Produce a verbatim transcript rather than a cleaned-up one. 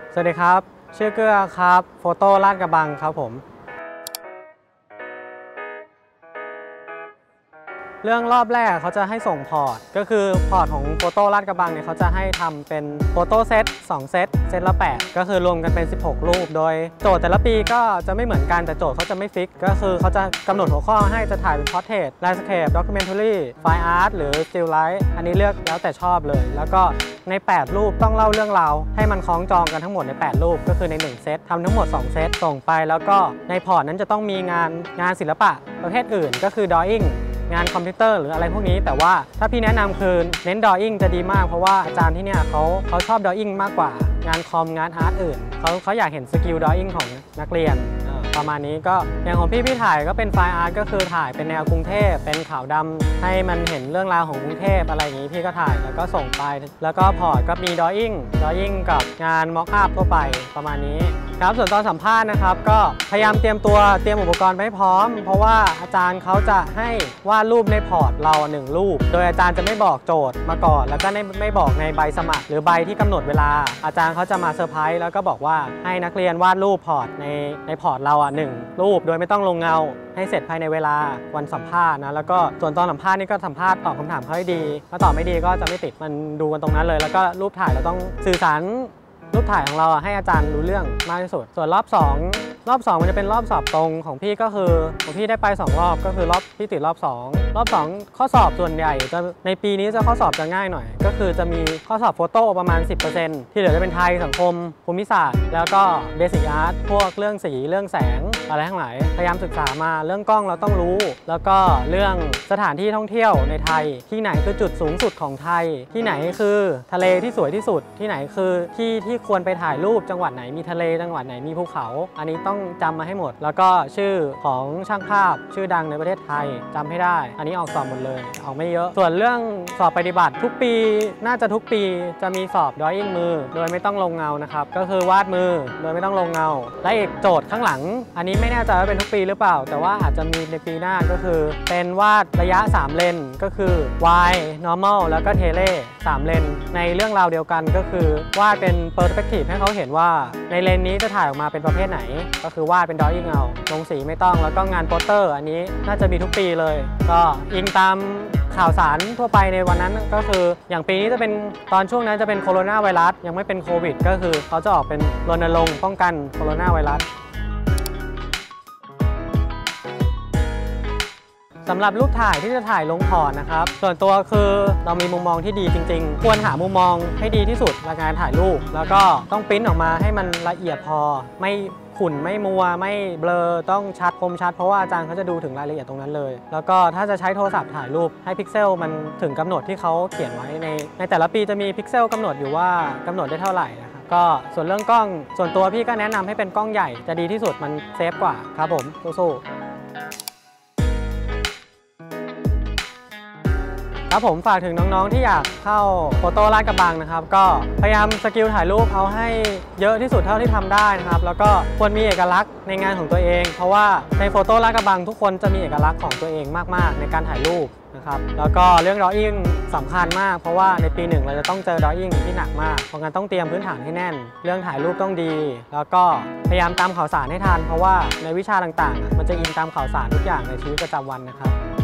สวัสดีครับชื่อเกื้อครับโฟโต้ลาดกระบังครับผมเรื่องรอบแรกเขาจะให้ส่งพอร์ตก็คือพอร์ตของโฟโต้ลาดกระบังเนี่ยเขาจะให้ทำเป็นโฟโต้เซตสองเซตเซตละแปดก็คือรวมกันเป็นสิบหกรูปโดยโจทย์แต่ละปีก็จะไม่เหมือนกันแต่โจทย์เขาจะไม่ฟิกก็คือเขาจะกำหนดหัวข้อให้จะถ่ายเป็นพอร์เทรตแลนด์สเคปด็อกิเมนทารีไฟน์อาร์ตหรือสติลไลท์อันนี้เลือกแล้วแต่ชอบเลยแล้วก็ในแปดรูปต้องเล่าเรื่องราวให้มันคล้องจองกันทั้งหมดในแปดรูปก็คือในหนึ่งเซตทำทั้งหมดสองเซตส่งไปแล้วก็ในพอร์ตนั้นจะต้องมีงานงานศิลปะประเภทอื่นก็คือ drawingงานคอมพิวเตอร์หรืออะไรพวกนี้แต่ว่าถ้าพี่แนะนำคือเน้น drawing จะดีมากเพราะว่าอาจารย์ที่เนี่ยเขาเขาชอบ drawing มากกว่างานคอมงานอาร์ตอื่นเขาเขาอยากเห็นสกิล drawing ของนักเรียนประมาณนี้ก็อย่างของพี่พี่ถ่ายก็เป็นไฟล์อาร์ตก็คือถ่ายเป็นแนวกรุงเทพเป็นขาวดำให้มันเห็นเรื่องราวของกรุงเทพอะไรอย่างนี้พี่ก็ถ่ายแล้วก็ส่งไปแล้วก็พอร์ตก็มี drawing drawing กับงาน mock up ทั่วไปประมาณนี้ครับส่วนตอนสัมภาษณ์นะครับก็พยายามเตรียมตัวเตรียมอุปกรณ์ไปให้พร้อมเพราะว่าอาจารย์เขาจะให้วาดรูปในพอร์ตเราหนึ่งรูปโดยอาจารย์จะไม่บอกโจทย์มาก่อนแล้วก็ไม่ไม่บอกในใบสมัครหรือใบที่กำหนดเวลาอาจารย์เขาจะมาเซอร์ไพรส์แล้วก็บอกว่าให้นักเรียนวาดรูปพอร์ตในในพอร์ตเราอ่ะหนึ่งรูปโดยไม่ต้องลงเงาให้เสร็จภายในเวลาวันสัมภาษณ์นะแล้วก็ส่วนตอนสัมภาษณ์นี่ก็สัมภาษณ์ตอบคำถามเขาให้ดีถ้าตอบไม่ดีก็จะไม่ติดมันดูกันตรงนั้นเลยแล้วก็รูปถ่ายเราต้องสื่อสารรูปถ่ายของเราให้อาจารย์รู้เรื่องมากที่สุดส่วนรอบสองรอบสองมันจะเป็นรอบสอบตรงของพี่ก็คือของพี่ได้ไปสองรอบก็คือรอบพี่ติดรอบสองรอบสองข้อสอบส่วนใหญ่จะในปีนี้จะข้อสอบจะง่ายหน่อยก็คือจะมีข้อสอบโฟโต้ประมาณ สิบเปอร์เซ็นต์ ที่เหลือจะเป็นไทยสังคมภูมิศาสตร์แล้วก็เบสิกอาร์ตพวกเรื่องสีเรื่องแสงอะไรทั้งหลายพยายามศึกษามาเรื่องกล้องเราต้องรู้แล้วก็เรื่องสถานที่ท่องเที่ยวในไทยที่ไหนคือจุดสูงสุดของไทยที่ไหนคือทะเลที่สวยที่สุดที่ไหนคือที่ที่ควรไปถ่ายรูปจังหวัดไหนมีทะเลจังหวัดไหนมีภูเขาอันนี้ต้องจำมาให้หมดแล้วก็ชื่อของช่างภาพชื่อดังในประเทศไทยจำให้ได้อันนี้ออกสอบหมดเลยออกไม่เยอะส่วนเรื่องสอบปฏิบัติทุกปีน่าจะทุกปีจะมีสอบ drawing มือโดยไม่ต้องลงเงานะครับก็คือวาดมือโดยไม่ต้องลงเงาและอีกโจทย์ข้างหลังอันนี้ไม่แน่ใจว่าเป็นทุกปีหรือเปล่าแต่ว่าอาจจะมีในปีหน้าก็คือเป็นวาดระยะสามเลนก็คือ wide normal แล้วก็ tele สามเลนในเรื่องราวเดียวกันก็คือวาดเป็น perspective ให้เขาเห็นว่าในเลนนี้จะถ่ายออกมาเป็นประเภทไหนก็คือวาดเป็น drawing เอาลงสีไม่ต้องแล้วก็งานโปสเตอร์อันนี้น่าจะมีทุกปีเลยก็อิงตามข่าวสารทั่วไปในวันนั้นก็คืออย่างปีนี้จะเป็นตอนช่วงนั้นจะเป็นโคโรนาไวรัสยังไม่เป็นโควิดก็คือเขาจะออกเป็นรณรงค์ป้องกันโคโรนาไวรัสสำหรับรูปถ่ายที่จะถ่ายลงพอร์ตนะครับส่วนตัวคือเรามีมุมมองที่ดีจริงๆควรหามุมมองให้ดีที่สุดในการถ่ายรูปแล้วก็ต้องปริ้นออกมาให้มันละเอียดพอไม่ขุ่นไม่มัวไม่เบลอต้องชัดคมชัดเพราะว่าอาจารย์เขาจะดูถึงรายละเอียดตรงนั้นเลยแล้วก็ถ้าจะใช้โทรศัพท์ถ่ายรูปให้พิกเซลมันถึงกำหนดที่เขาเขียนไว้ในในแต่ละปีจะมีพิกเซลกำหนดอยู่ว่ากำหนดได้เท่าไหร่นะครับก็ส่วนเรื่องกล้องส่วนตัวพี่ก็แนะนำให้เป็นกล้องใหญ่จะดีที่สุดมันเซฟกว่าครับผมสู้ๆครับผมฝากถึงน้องๆที่อยากเข้าโฟโต้ลาดกระบังนะครับก็พยายามสกิลถ่ายรูปเอาให้เยอะที่สุดเท่าที่ทำได้นะครับแล้วก็ควรมีเอกลักษณ์ในงานของตัวเองเพราะว่าในโฟโต้ลาดกระบังทุกคนจะมีเอกลักษณ์ของตัวเองมากๆในการถ่ายรูปนะครับแล้วก็เรื่อง drawing สำคัญมากเพราะว่าในปีหนึ่งเราจะต้องเจอ drawing ที่หนักมากเพราะงั้นต้องเตรียมพื้นฐานให้แน่นเรื่องถ่ายรูปต้องดีแล้วก็พยายามตามข่าวสารให้ทันเพราะว่าในวิชาต่างๆมันจะอินตามข่าวสารทุกอย่างในชีวิตประจำวันนะครับ